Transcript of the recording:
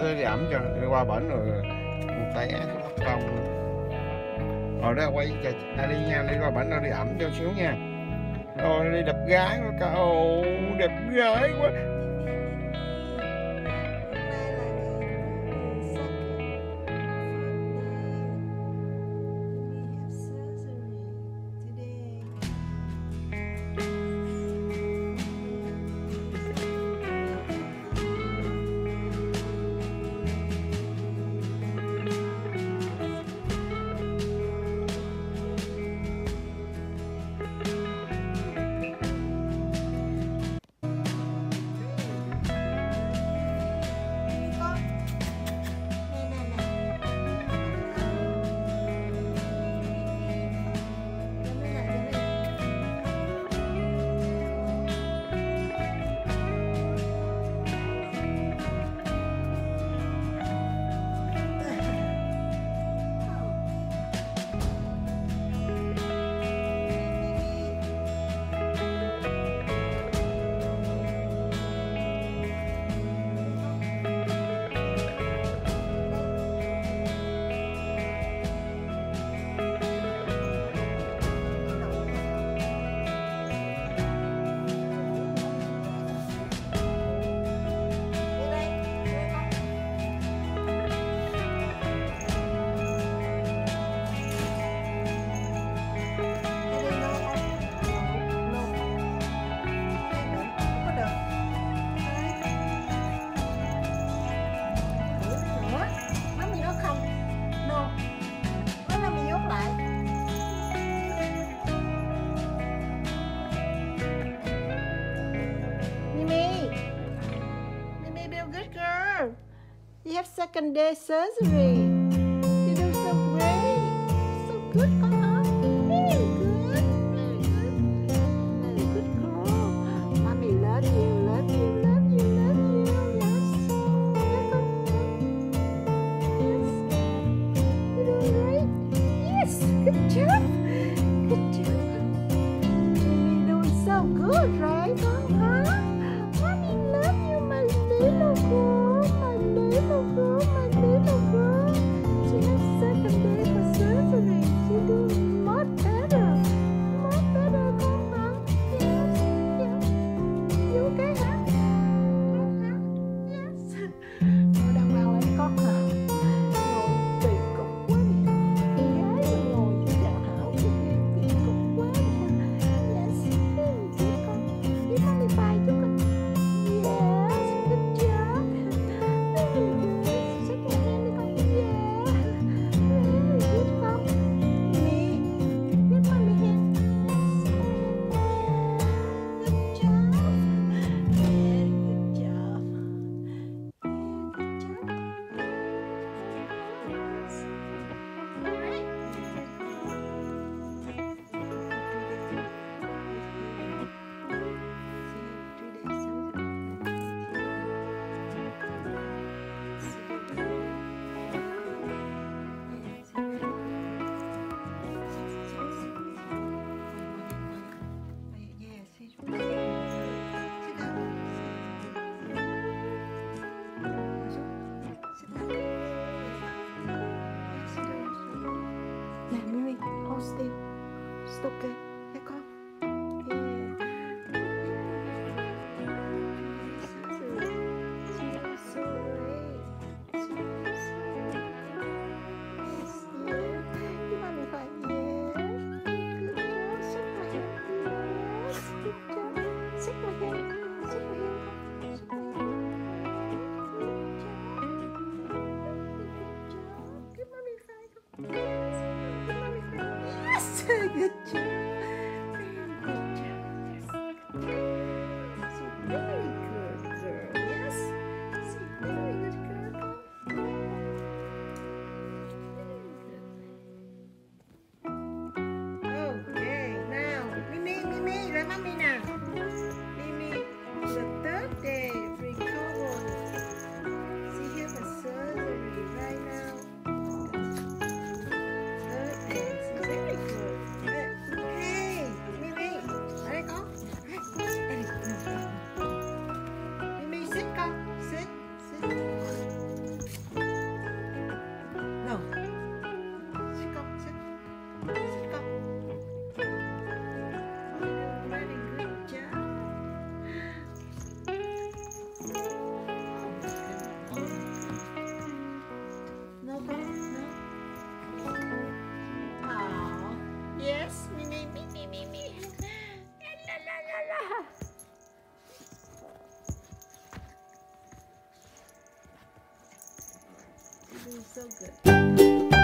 đi ẩm cho đi qua bển rồi té mất công. Rồi đó quay cho đi nha, đi qua bển nó đi ẩm cho xíu nha. Rồi đi đẹp gái quá cậu, đẹp gái quá. You have second day surgery. You do so great. So good, con hả? Very good. Very good. Very good girl. Mommy love you, love you, love you, love you. Yes. Yes. You're doing great. Yes. Good job. Good job. You're doing so good, right, con hả? Mommy love you, my little girl. Little girl, my little girl. She has second day for surgery. She doing much better. Much better, con hả? Yes, yes. You okay hả? Yes. Ngồi đàng hoàng lên con hả? Ngồi kỳ cục quá đi. Con gái mà ngồi chào hảo thì kỳ cục quá đi. Yes. Good con. Give mommy bye chút con. Yes, good job. Still, it's okay, nghe con. Good job. Very good job. Yes. So very good girl. Yes. So very good girl. Very good. Okay. Now, Mimi, let mommy now. Mimi, the third day recover. She has a surgery right now. Third day. So very good. doing so good.